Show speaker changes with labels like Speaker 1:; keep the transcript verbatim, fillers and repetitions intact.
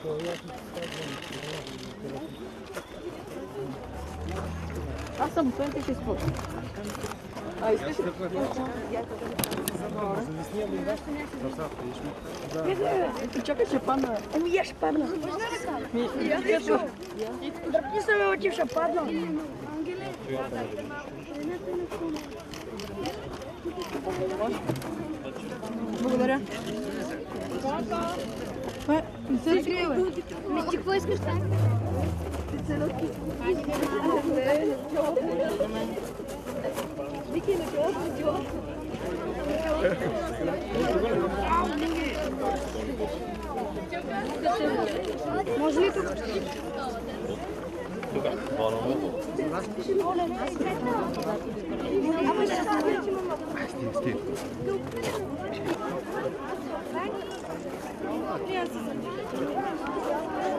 Speaker 1: Аз съм той, ти ще спорта. А, искаш ли? Чакай, ще падна.
Speaker 2: Ами я ще падна. Дръпни се, бе, че ще падна.
Speaker 1: Благодаря. Е, не се разкрие, бе.
Speaker 3: Ти какво искаш там? Вики, не това може ли тук?
Speaker 4: Стих.
Speaker 3: Стих.